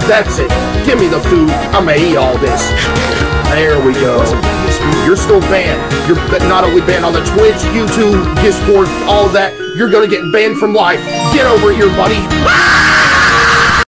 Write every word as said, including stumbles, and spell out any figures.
That's it. Give me the food. I'm gonna eat all this. There we go. You're still banned. You're not only banned on the Twitch, YouTube, Discord, all of that. You're gonna get banned from life. Get over here, buddy. Ah!